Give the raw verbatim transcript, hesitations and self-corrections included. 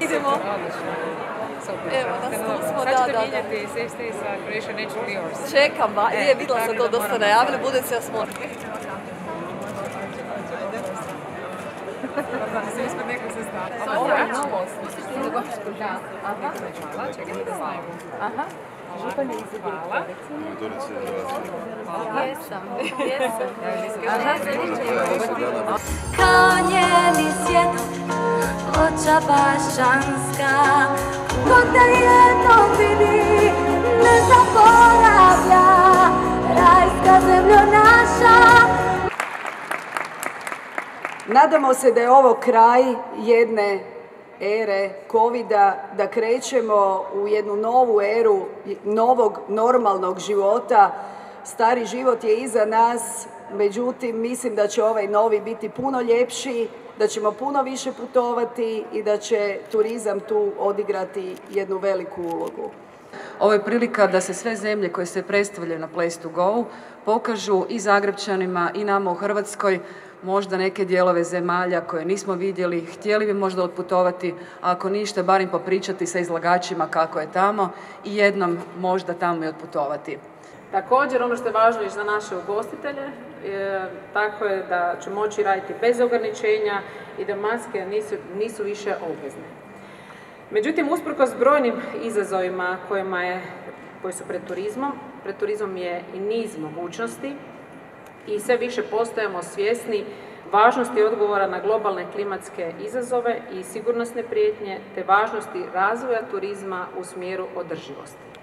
vidimo. Evo, nas tu smo, da, da, da. Sad ćete mijenjati Safe Stay sa Croatia Naturally Yours. Čekam, ba, nije, vidjela sam to dosta najavili, budem se vas molim. Da se ispod nekog se stavlja. Ovo je novost. Hvala, čekajte da stavimo. Aha. Hvala. Jesam, jesam. Kao njeni svjetlo, oča bašćanska, ko da jednom vidi, ne zaboravlja, rajska zemlja naša. Nadamo se da je ovo kraj jedne ere covida, da krećemo u jednu novu eru novog normalnog života. Stari život je iza nas, međutim mislim da će ovaj novi biti puno ljepši, da ćemo puno više putovati i da će turizam tu odigrati jednu veliku ulogu. Ovo je prilika da se sve zemlje koje se predstavljaju na place to go pokažu i Zagrepčanima i nama u Hrvatskoj, možda neke dijelove zemalja koje nismo vidjeli, htjeli bi možda otputovati, a ako ništa, barem popričati sa izlagačima kako je tamo i jednom možda tamo i otputovati. Također, ono što je važno i za naše ugostitelje, je, tako je da će moći raditi bez ograničenja i da maske nisu, nisu više obvezne. Međutim, usprkos brojnim izazovima kojima je, koji su pred turizmom, pred turizmom je i niz mogućnosti i sve više postajemo svjesni važnosti odgovora na globalne klimatske izazove i sigurnosne prijetnje, te važnosti razvoja turizma u smjeru održivosti.